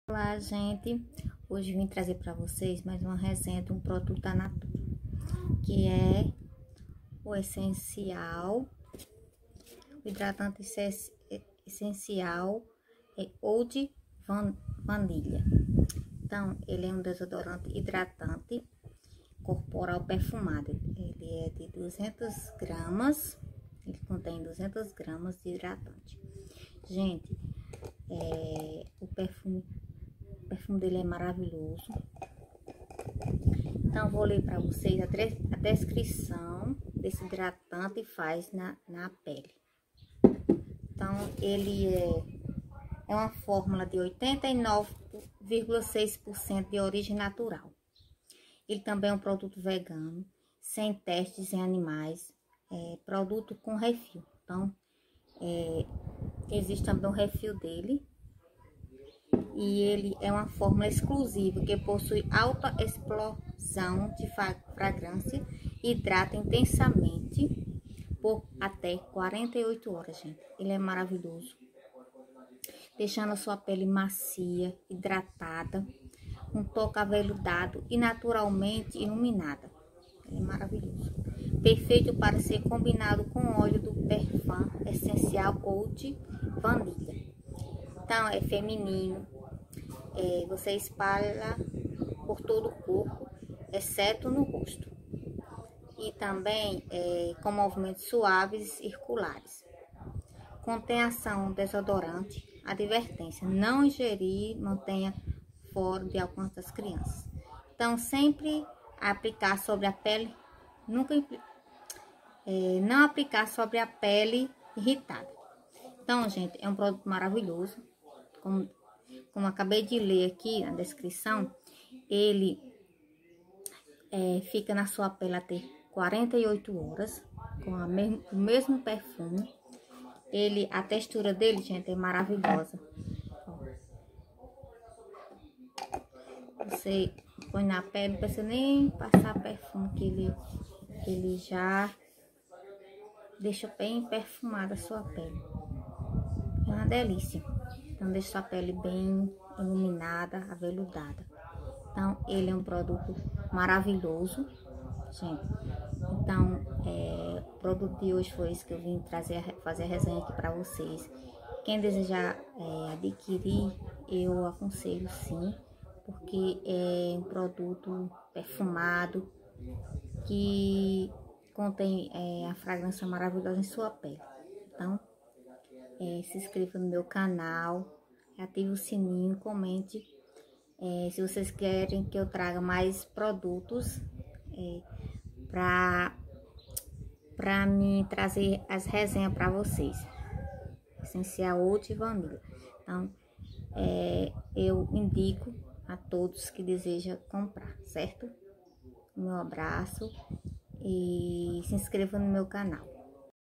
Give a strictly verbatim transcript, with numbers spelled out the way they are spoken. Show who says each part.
Speaker 1: Olá, gente! Hoje vim trazer para vocês mais uma resenha de um produto da Natura, que é o essencial, o hidratante essencial é Oud Vanilla. Então, ele é um desodorante hidratante corporal perfumado. Ele é de duzentas gramas, ele contém duzentas gramas de hidratante. Gente, é, o perfume O perfume dele é maravilhoso. Então, vou ler para vocês a, a descrição desse hidratante faz na, na pele. Então, ele é, é uma fórmula de oitenta e nove vírgula seis por cento de origem natural. Ele também é um produto vegano, sem testes em animais, é, produto com refil. Então, é, existe também o refil dele. E ele é uma fórmula exclusiva que possui alta explosão de fragrância e hidrata intensamente por até quarenta e oito horas, gente. Ele é maravilhoso, deixando a sua pele macia, hidratada, um toque aveludado e naturalmente iluminada. Ele é maravilhoso, perfeito para ser combinado com o óleo do perfume essencial Oud Vanilla. Então, é feminino. É, você espalha por todo o corpo, exceto no rosto. E também é, com movimentos suaves e circulares. Contém ação desodorante. Advertência: não ingerir, mantenha fora de alcance das crianças. Então, sempre aplicar sobre a pele, nunca é, não aplicar sobre a pele irritada. Então, gente, é um produto maravilhoso. Como Como acabei de ler aqui na descrição, ele é, fica na sua pele até quarenta e oito horas, com a mesmo, o mesmo perfume. Ele, a textura dele, gente, é maravilhosa. Você põe na pele, não precisa nem passar perfume, que ele, ele já deixa bem perfumada a sua pele. É uma delícia. Então, deixa sua pele bem iluminada, aveludada. Então, ele é um produto maravilhoso, gente. Então, é, o produto de hoje foi esse que eu vim trazer, fazer a resenha aqui para vocês. Quem desejar é, adquirir, eu aconselho sim, porque é um produto perfumado que contém é, a fragrância maravilhosa em sua pele. Então, é, se inscreva no meu canal, ative o sininho, comente. É, se vocês querem que eu traga mais produtos é, para para mim trazer as resenhas para vocês. Essencial Oud Vanilla. Então, é, eu indico a todos que desejam comprar, certo? Meu abraço e se inscreva no meu canal.